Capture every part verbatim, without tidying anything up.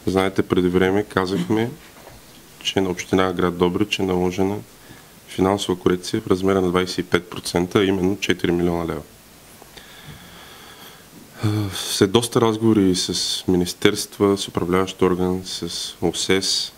Знаете, преди време казахме, че на община град Добрич е наложена финансова корекция в размера на двадесет и пет процента, а именно четири милиона лева. След доста разговори с министерства, с управляващ орган, с ОСЕС,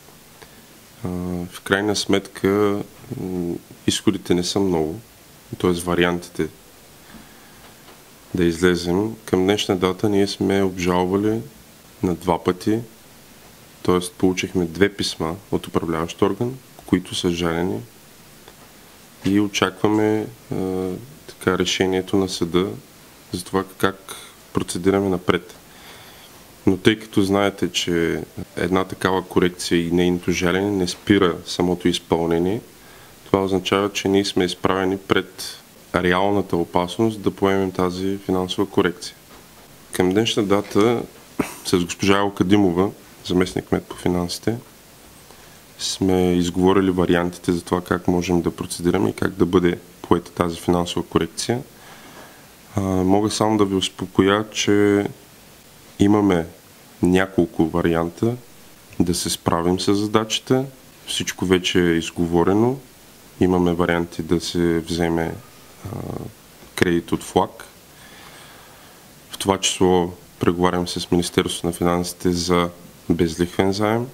в крайна сметка изходите не са много, т.е. вариантите да излезем. Към днешна дата ние сме обжалвали на два пъти, т.е. получихме две писма от управляващ орган, които са жалени и очакваме а, така, решението на съда за това как процедираме напред. Но тъй като знаете, че една такава корекция и нейното жалене не спира самото изпълнение, това означава, че ние сме изправени пред реалната опасност да поемем тази финансова корекция. Към днешна дата с госпожа Елка Димова, заместник-кмет по финансите, сме изговорили вариантите за това как можем да процедираме и как да бъде поета тази финансова корекция. А, мога само да ви успокоя, че имаме няколко варианта да се справим с задачата. Всичко вече е изговорено. Имаме варианти да се вземе а, кредит от ФЛАГ. В това число преговарям с Министерството на финансите за безлихвен заем.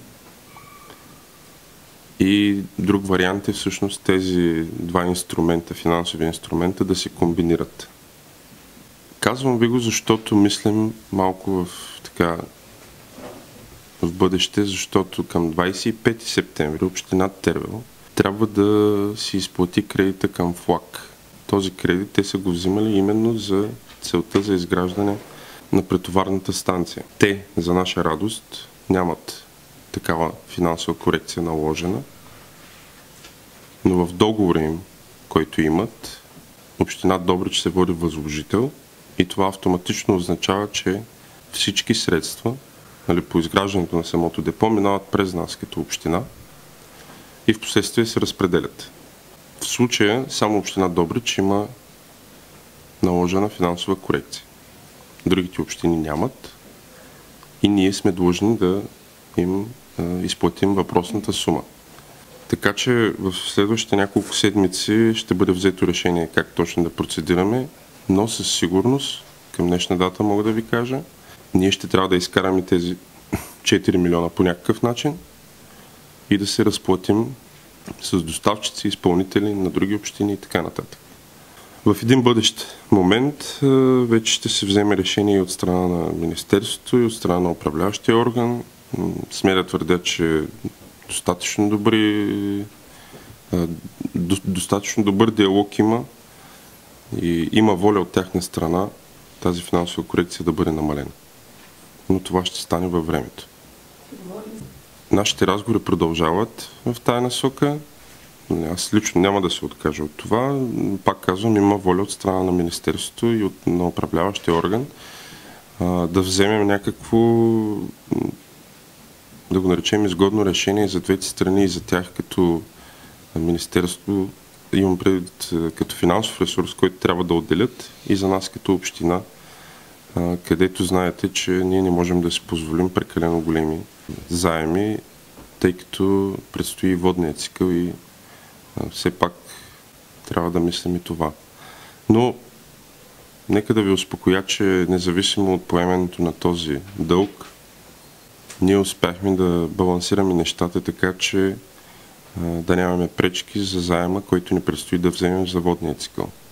И друг вариант е всъщност тези два инструмента, финансови инструмента, да се комбинират. Казвам ви го, защото мислим малко в, така, в бъдеще, защото към двадесет и пети септември община Тервел трябва да си изплати кредита към ФЛАГ. Този кредит те са го взимали именно за целта за изграждане на претоварната станция. Те, за наша радост, нямат такава финансова корекция наложена, но в договора им, който имат, община Добрич се води възложител и това автоматично означава, че всички средства, нали, по изграждането на самото депо минават през нас като община и в последствие се разпределят. В случая само община Добрич има наложена финансова корекция. Другите общини нямат и ние сме длъжни да им а, изплатим въпросната сума. Така че в следващите няколко седмици ще бъде взето решение как точно да процедираме, но със сигурност, към днешна дата мога да ви кажа, ние ще трябва да изкараме тези четири милиона по някакъв начин и да се разплатим с доставчици, изпълнители на други общини и така нататък. В един бъдещ момент вече ще се вземе решение от страна на Министерството и от страна на управляващия орган. Смея да твърдя, че достатъчно добри, достатъчно добър диалог има и има воля от тяхна страна тази финансова корекция да бъде намалена. Но това ще стане във времето. Нашите разговори продължават в тая насока. Аз лично няма да се откажа от това. Пак казвам, има воля от страна на Министерството и от, на управляващия орган а, да вземем някакво, да го наречем изгодно решение за двете страни и за тях като Министерство, имам предвид като финансов ресурс, който трябва да отделят, и за нас като община, а, където знаете, че ние не можем да си позволим прекалено големи заеми, тъй като предстои водния цикъл и а, все пак трябва да мислим и това. Но нека да ви успокоя, че независимо от поемането на този дълг, ние успяхме да балансираме нещата така, че а, да нямаме пречки за заема, който ни предстои да вземем за водния цикъл.